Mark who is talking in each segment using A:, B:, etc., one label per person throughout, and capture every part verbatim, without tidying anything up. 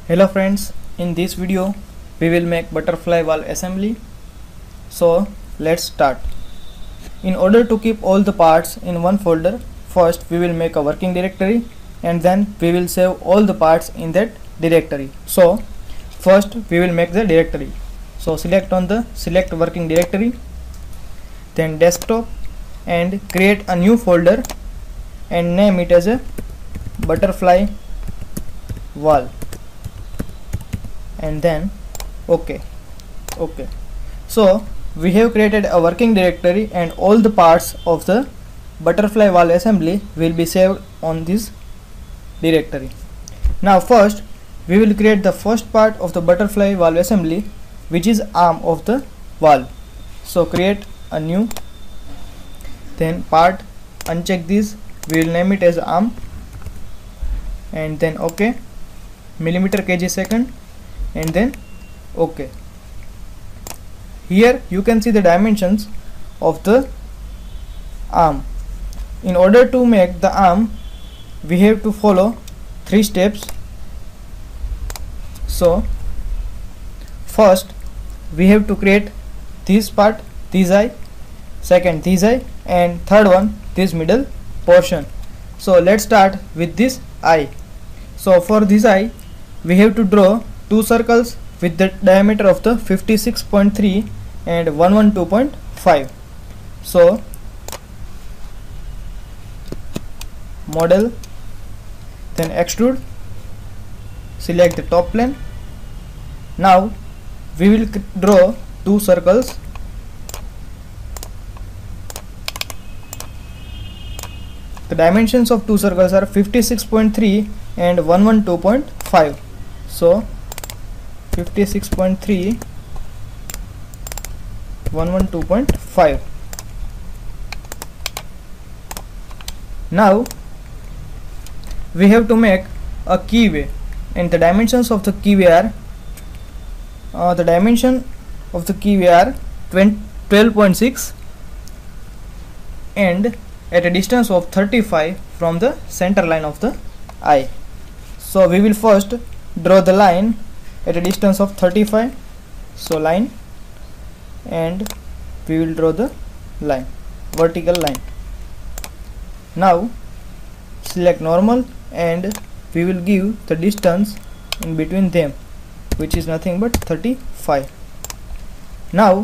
A: Hello friends, in this video we will make butterfly wall assembly. So let's start. In order to keep all the parts in one folder, first we will make a working directory and then we will save all the parts in that directory. So first we will make the directory. So select on the select working directory, then desktop, and create a new folder and name it as a butterfly wall, and then OK. OK. So we have created a working directory and all the parts of the butterfly wall assembly will be saved on this directory. Now first we will create the first part of the butterfly wall assembly, which is arm of the wall. So create a new, then part, uncheck this, we will name it as arm, and then OK, millimeter kg second, and then OK. Here you can see the dimensions of the arm. In order to make the arm, we have to follow three steps. So first we have to create this part, this eye, second this eye, and third one this middle portion. So let's start with this eye. So for this eye we have to draw two circles with the diameter of the fifty-six point three and one hundred twelve point five. So model, then extrude, select the top plane. Now we will draw two circles. The dimensions of two circles are fifty-six point three and one hundred twelve point five. So fifty-six point three, one hundred twelve point five. Now we have to make a keyway, and the dimensions of the keyway are uh, the dimension of the keyway are twelve point six and at a distance of thirty-five from the center line of the eye. So we will first draw the line at a distance of thirty-five. So line, and we will draw the line, vertical line. Now select normal and we will give the distance in between them, which is nothing but thirty-five. Now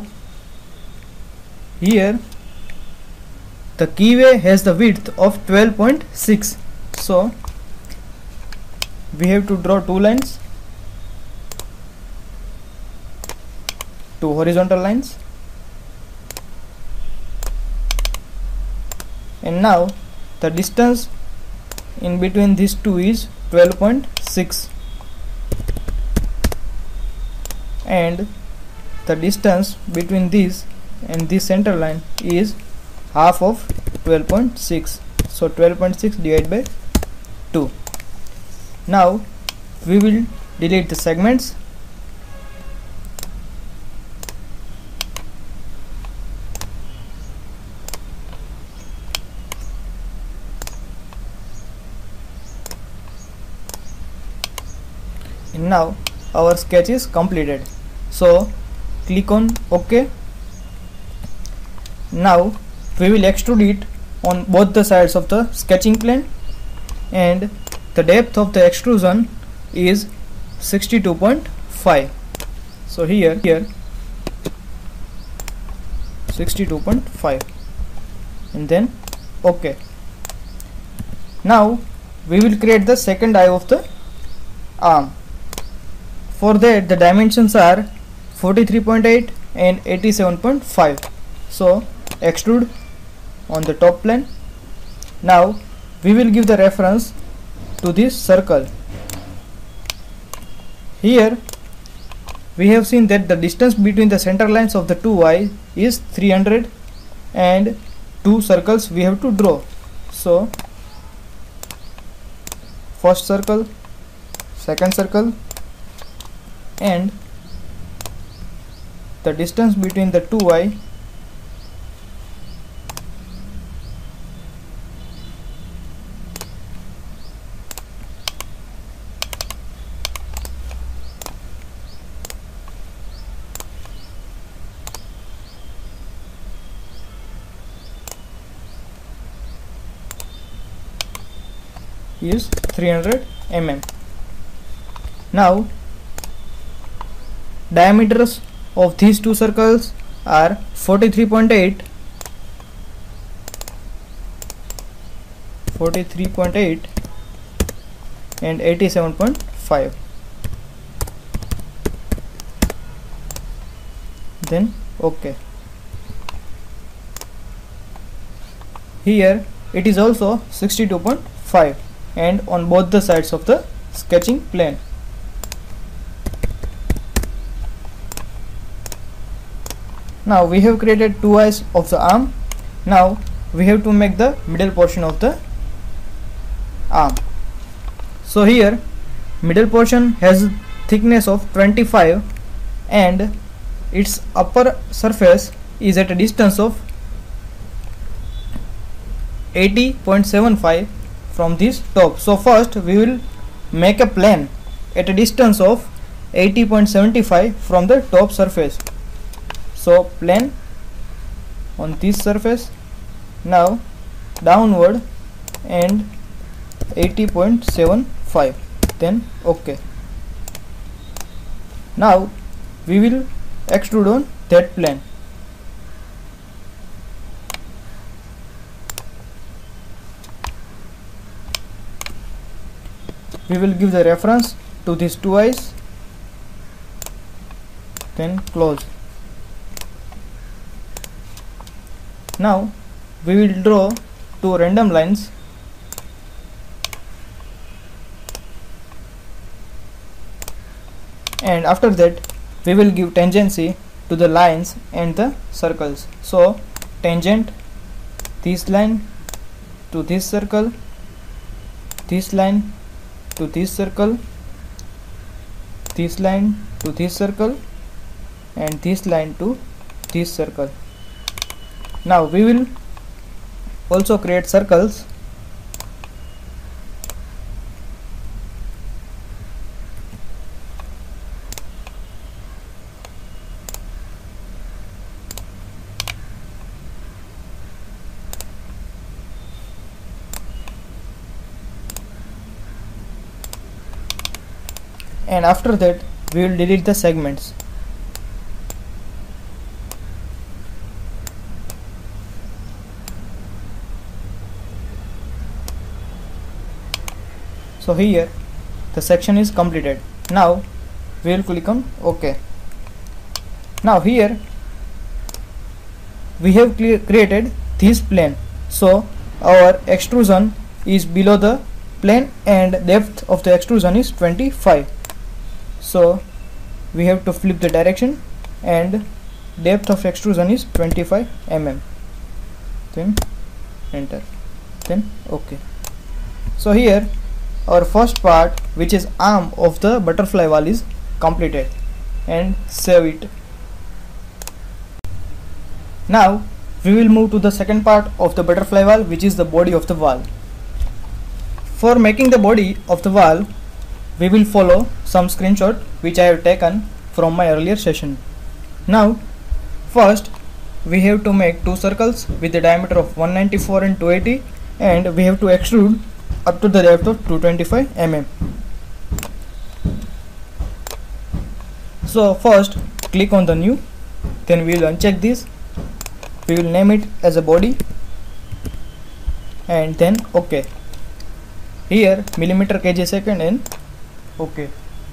A: here the keyway has the width of twelve point six. So we have to draw two lines, two horizontal lines, and now the distance in between these two is twelve point six, and the distance between this and this center line is half of twelve point six. So twelve point six divided by two. Now we will delete the segments. And now our sketch is completed. So click on OK. Now we will extrude it on both the sides of the sketching plane, and the depth of the extrusion is sixty-two point five. So here here sixty-two point five, and then OK. Now we will create the second eye of the arm. For that the dimensions are forty-three point eight and eighty-seven point five. So extrude on the top plane. Now we will give the reference to this circle. Here we have seen that the distance between the center lines of the two eyes is three hundred, and two circles we have to draw. So first circle, second circle, and the distance between the two eyes is three hundred millimeters. Now diameters of these two circles are forty-three point eight, forty-three point eight and eighty-seven point five. Then OK. Here it is also sixty-two point five and on both the sides of the sketching plane. Now we have created two eyes of the arm. Now we have to make the middle portion of the arm. So here middle portion has thickness of twenty-five and its upper surface is at a distance of eighty point seven five from this top. So first we will make a plane at a distance of eighty point seven five from the top surface. So plane on this surface, now downward and eighty point seven five, then OK. Now we will extrude on that plane. We will give the reference to these two eyes, then close. Now we will draw two random lines. And after that we will give tangency to the lines and the circles. So tangent this line to this circle, this line to this circle, this line to this circle and this line to this circle. Now we will also create circles. And after that we will delete the segments. So here the section is completed. Now we will click on OK. Now here we have created this plane. So our extrusion is below the plane and depth of the extrusion is twenty-five. So we have to flip the direction and depth of extrusion is twenty-five millimeters. Then enter, then OK. So here our first part, which is arm of the butterfly wall, is completed, and save it. Now we will move to the second part of the butterfly wall, which is the body of the wall. For making the body of the wall, we will follow some screenshot which I have taken from my earlier session. Now first we have to make two circles with the diameter of one ninety-four and two eighty, and we have to extrude up to the depth of two twenty-five millimeters. So first click on the new, then we will uncheck this, we will name it as a body and then OK. Here millimeter kg second and OK.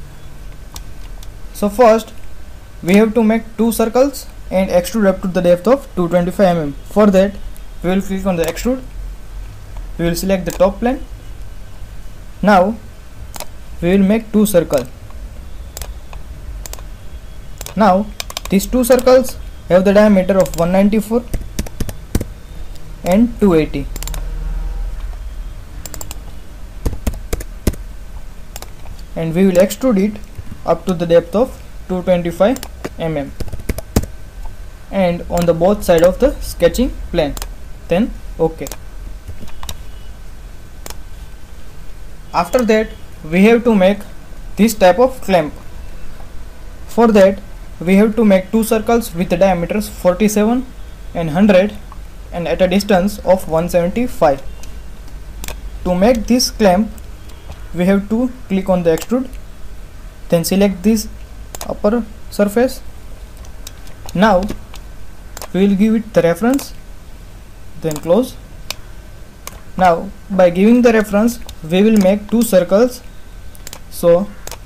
A: So first we have to make two circles and extrude up to the depth of two twenty-five millimeters. For that we will click on the extrude, we will select the top plane. Now we will make two circles. Now these two circles have the diameter of one ninety-four and two eighty. And we will extrude it up to the depth of two twenty-five millimeters and on the both side of the sketching plane. Then OK. After that we have to make this type of clamp. For that we have to make two circles with the diameters forty-seven and one hundred and at a distance of one seventy-five. To make this clamp we have to click on the extrude, then select this upper surface. Now we will give it the reference, then close. Now by giving the reference we will make two circles. So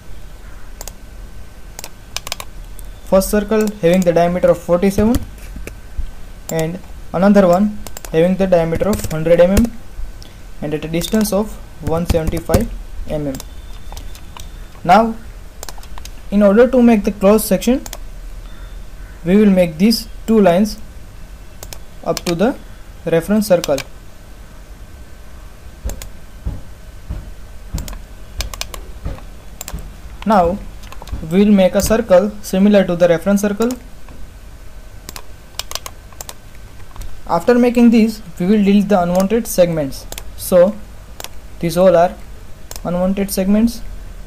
A: first circle having the diameter of forty-seven and another one having the diameter of one hundred millimeters and at a distance of one hundred seventy-five millimeters. Now in order to make the closed section, we will make these two lines up to the reference circle. Now we will make a circle similar to the reference circle. After making these, we will delete the unwanted segments. So these all are unwanted segments.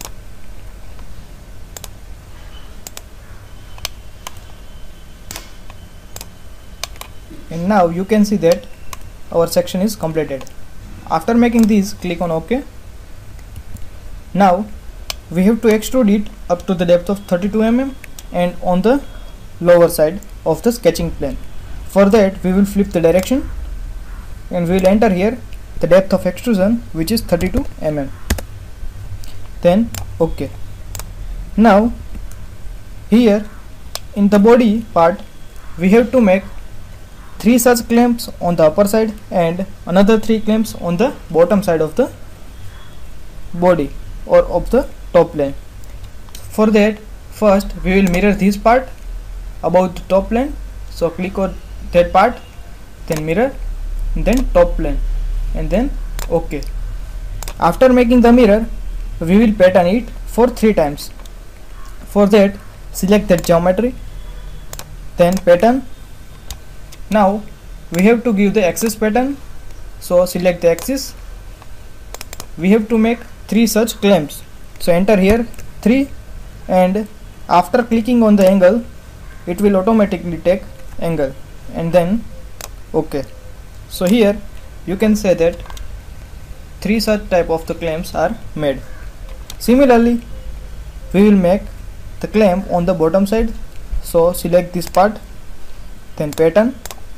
A: And now you can see that our section is completed. After making these, click on OK. Now we have to extrude it up to the depth of thirty-two millimeters and on the lower side of the sketching plane. For that we will flip the direction and we will enter here the depth of extrusion, which is thirty-two millimeters. Then OK. Now here in the body part we have to make three such clamps on the upper side and another three clamps on the bottom side of the body or of the top plane. For that, first we will mirror this part above the top plane. So click on that part, then mirror, and then top plane, and then OK. After making the mirror, we will pattern it for three times. For that, select the geometry, then pattern. Now we have to give the axis pattern. So select the axis. We have to make three such clamps. So enter here three, and after clicking on the angle it will automatically take angle, and then OK. So here you can say that three such type of the clamps are made. Similarly we will make the clamp on the bottom side. So select this part, then pattern,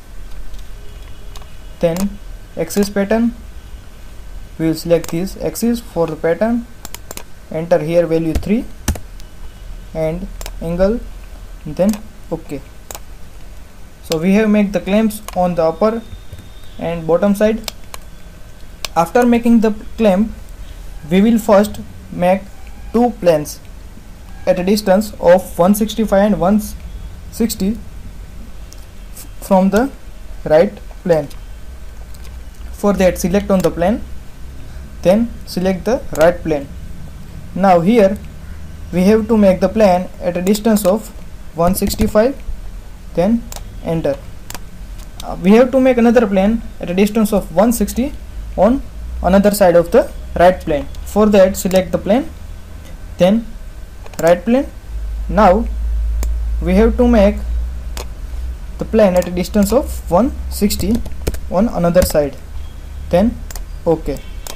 A: then axis pattern. We will select this axis for the pattern, enter here value three and angle, and then OK. So we have made the clamps on the upper and bottom side. After making the clamp, we will first make two planes at a distance of one sixty-five and one sixty from the right plane. For that, select on the plane, then select the right plane. Now here we have to make the plane at a distance of one sixty-five, then enter. Uh, we have to make another plane at a distance of one sixty on another side of the right plane. For that, select the plane, then right plane. Now we have to make the plane at a distance of one sixty on another side, then OK.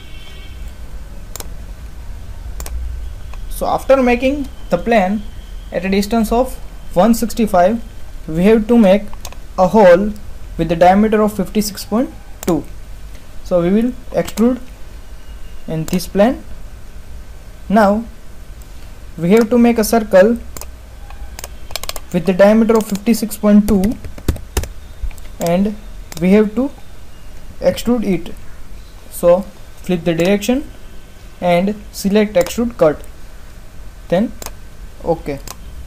A: So after making the plane at a distance of one sixty-five, we have to make a hole with the diameter of fifty-six point two. So we will extrude in this plane. Now we have to make a circle with the diameter of fifty-six point two and we have to extrude it. So flip the direction and select extrude cut, then OK.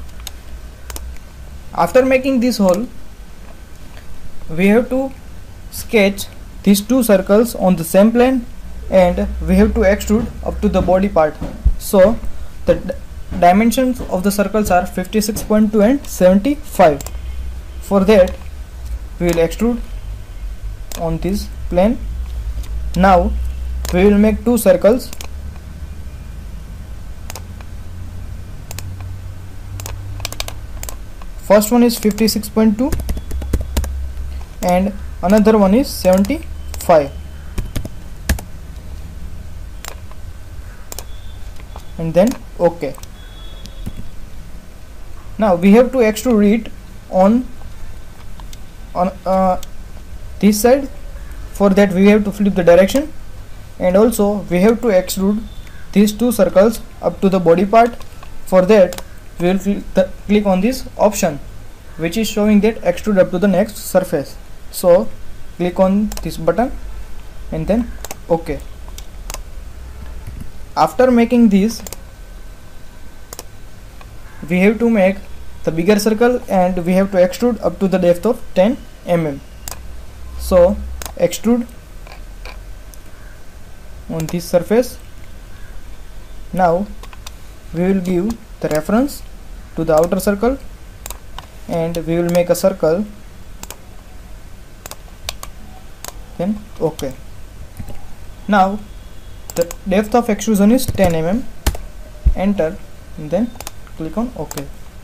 A: After making this hole, we have to sketch these two circles on the same plane and we have to extrude up to the body part. So the dimensions of the circles are fifty-six point two and seventy-five. For that, we will extrude on this plane. Now we will make two circles. First one is fifty-six point two and another one is seventy-five. and then OK. Now we have to extrude it on on uh, this side. For that we have to flip the direction, and also we have to extrude these two circles up to the body part. For that we will cl click on this option which is showing that extrude up to the next surface. So click on this button and then OK. After making this, we have to make the bigger circle and we have to extrude up to the depth of ten millimeters. So extrude on this surface. Now we will give the reference to the outer circle and we will make a circle, then OK. Now the depth of extrusion is ten millimeters. Enter and then click on OK.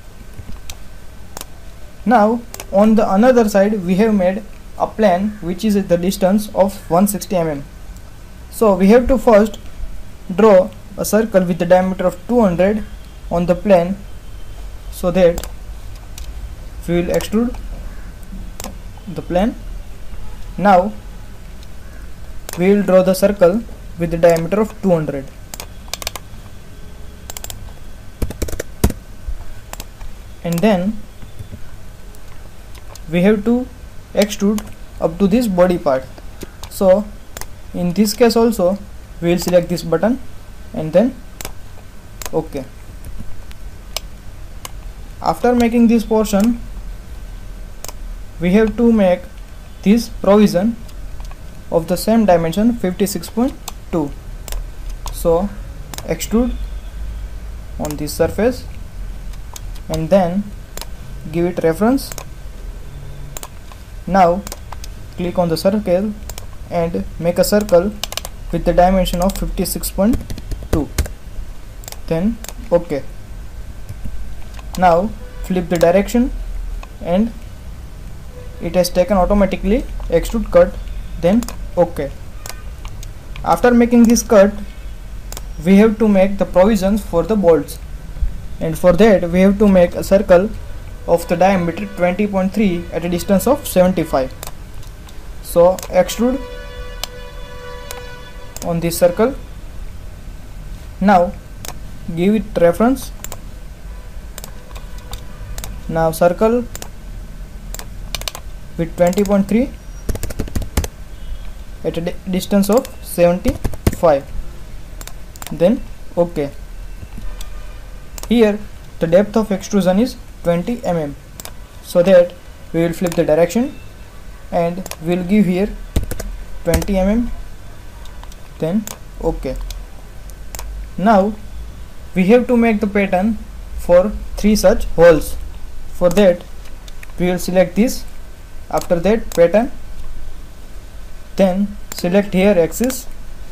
A: Now on the another side we have made a plane which is at the distance of one hundred sixty millimeters. So we have to first draw a circle with the diameter of two hundred on the plane, so that we will extrude the plane. Now we will draw the circle with the diameter of two hundred. And then we have to extrude up to this body part. So in this case also we will select this button and then OK. After making this portion, we have to make this provision of the same dimension fifty-six point two. So extrude on this surface and then give it reference. Now click on the circle and make a circle with the dimension of fifty-six point two, then OK. Now flip the direction and it has taken automatically extrude cut, then OK. After making this cut, we have to make the provisions for the bolts, and for that we have to make a circle of the diameter twenty point three at a distance of seventy-five. So extrude on this circle. Now give it reference. Now circle with twenty point three at a di distance of seventy-five, then OK. Here the depth of extrusion is twenty millimeters, so that we will flip the direction and we will give here twenty millimeters, then OK. Now we have to make the pattern for three such holes. For that we will select this, after that pattern, then select here axis.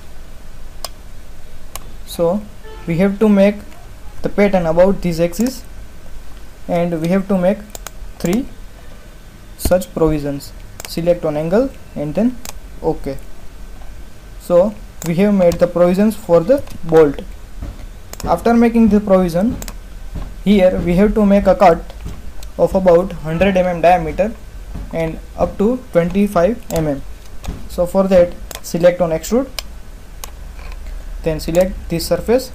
A: So we have to make the pattern about this axis and we have to make three such provisions. Select on angle and then OK. So we have made the provisions for the bolt. After making the provision, here we have to make a cut of about one hundred millimeters diameter and up to twenty-five millimeters. So for that select on extrude, then select this surface.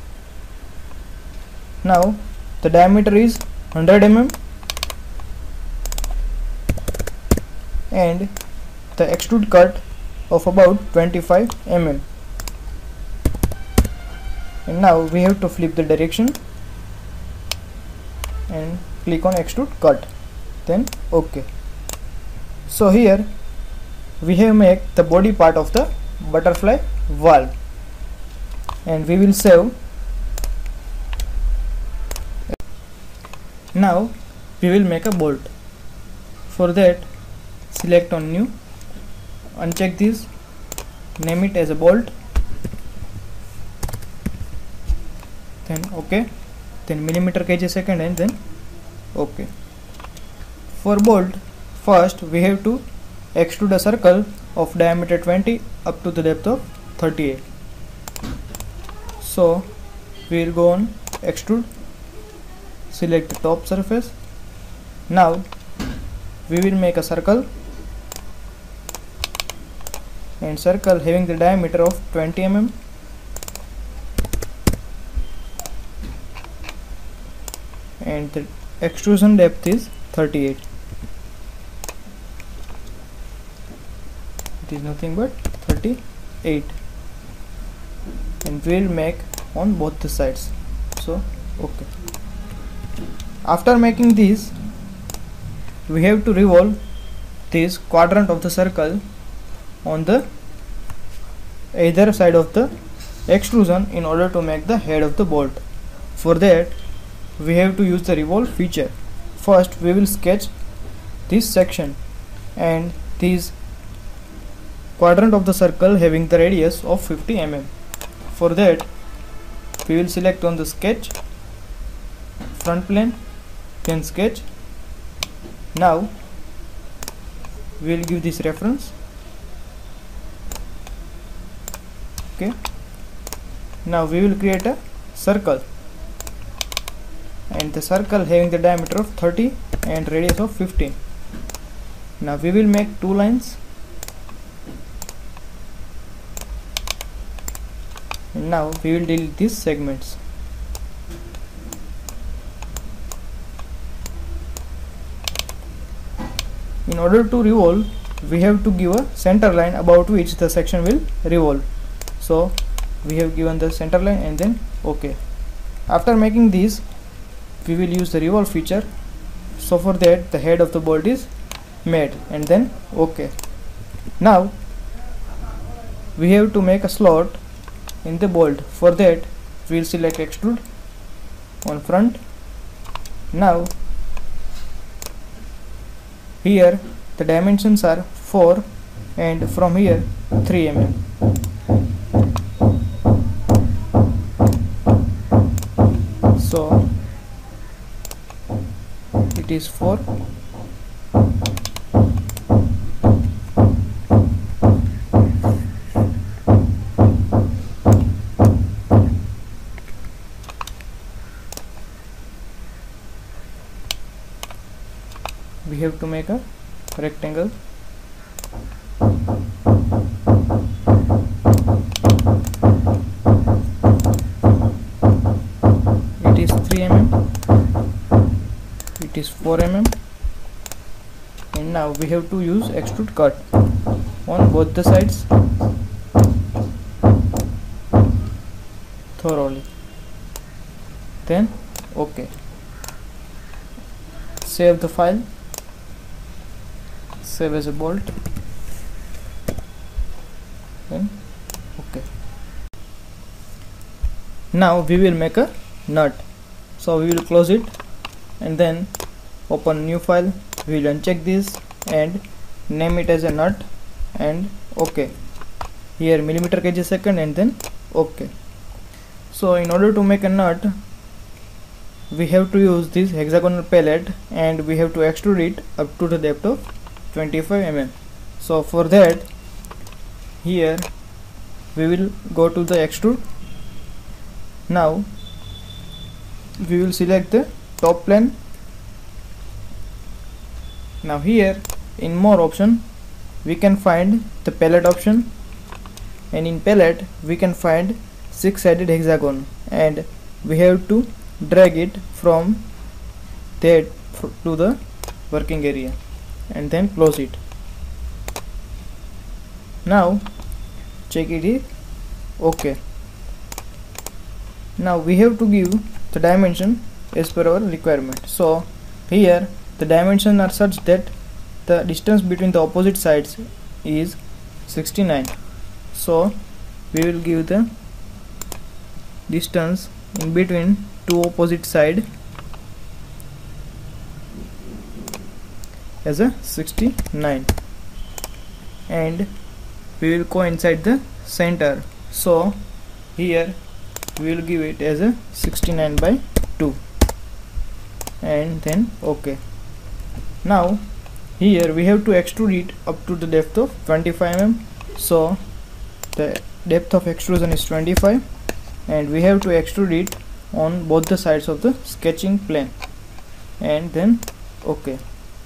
A: Now the diameter is one hundred millimeters and the extrude cut of about twenty-five millimeters. And now we have to flip the direction and click on extrude cut, then OK. So here we have made the body part of the butterfly valve, and we will save. Now we will make a bolt. For that select on new, uncheck this, name it as a bolt, then OK, then millimeter kg second and then OK. For bolt, first we have to extrude a circle of diameter twenty up to the depth of thirty-eight. So we will go on extrude, select the top surface. Now we will make a circle, and circle having the diameter of twenty millimeters and the extrusion depth is thirty-eight. It is nothing but thirty-eight, and we will make on both the sides. So okay, after making these, we have to revolve this quadrant of the circle on the either side of the extrusion in order to make the head of the bolt. For that, we have to use the revolve feature. First we will sketch this section and this quadrant of the circle having the radius of fifty millimeters. For that, we will select on the sketch, front plane, then sketch. Now we will give this reference. Okay, now we will create a circle, and the circle having the diameter of thirty and radius of fifteen. Now we will make two lines, and now we will delete these segments. In order to revolve, we have to give a center line about which the section will revolve. So we have given the center line and then okay. After making these, we will use the revolve feature. So for that, the head of the bolt is made, and then okay. Now we have to make a slot in the bolt. For that, we will select extrude on front. Now here the dimensions are four, and from here three millimeters. So it is four. We have to make a rectangle. It is three millimeters, it is four millimeters, and now we have to use extrude cut on both the sides thoroughly. Then okay, save the file, save as a bolt, then okay. Now we will make a nut. So we will close it and then open new file. We will uncheck this and name it as a nut, and okay. Here millimeter kg second, and then okay. So in order to make a nut, we have to use this hexagonal pallet, and we have to extrude it up to the depth of twenty-five millimeters. So for that, here we will go to the extrude. Now we will select the top plane. Now here in more option, we can find the palette option, and in palette we can find six sided hexagon, and we have to drag it from there to the working area and then close it. Now check it is okay. Now we have to give the dimension as per our requirement. So here the dimensions are such that the distance between the opposite sides is sixty-nine. So we will give the distance in between two opposite side as a sixty-nine, and we will coincide the center. So here we will give it as a sixty-nine by two, and then okay. Now here we have to extrude it up to the depth of twenty-five millimeters. So the depth of extrusion is twenty-five, and we have to extrude it on both the sides of the sketching plane, and then OK.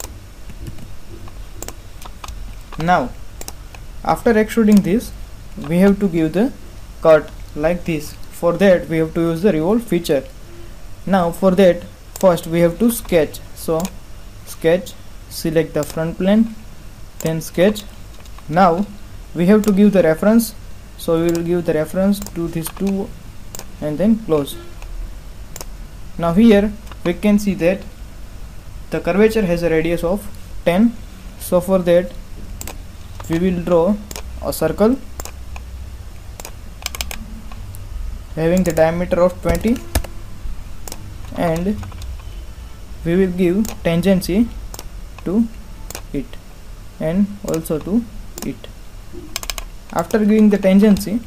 A: Now after extruding this, we have to give the cut like this. For that we have to use the revolve feature. Now for that, first we have to sketch. So sketch, select the front plane, then sketch. Now we have to give the reference, so we will give the reference to these two and then close. Now here we can see that the curvature has a radius of ten, so for that we will draw a circle having the diameter of twenty, and we will give tangency to it and also to it. After giving the tangency,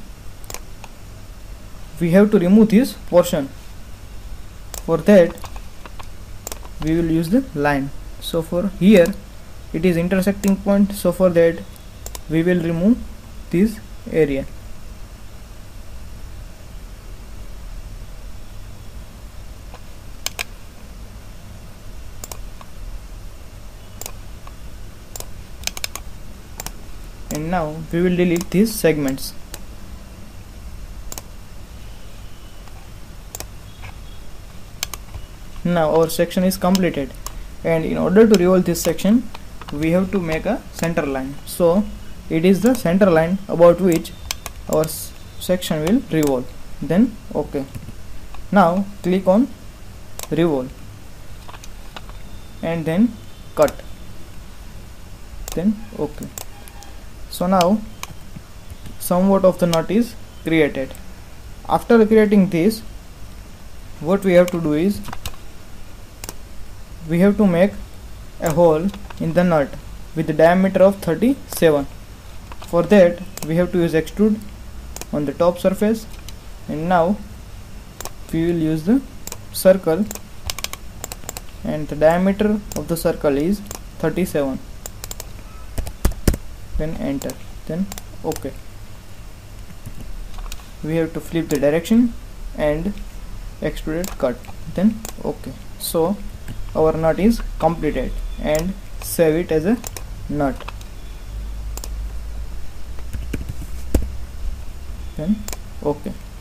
A: we have to remove this portion. For that we will use the line. So for here it is intersecting point, so for that we will remove this area. And now we will delete these segments. Now our section is completed, and in order to revolve this section we have to make a center line. So it is the center line about which our section will revolve. Then OK. Now click on revolve and then cut, then OK. So now somewhat of the knot is created. After creating this, what we have to do is we have to make a hole in the nut with the diameter of thirty-seven. For that we have to use extrude on the top surface, and now we will use the circle, and the diameter of the circle is thirty-seven. Then enter, then OK. We have to flip the direction and extruded cut, then OK. So our nut is completed, and save it as a nut, then OK.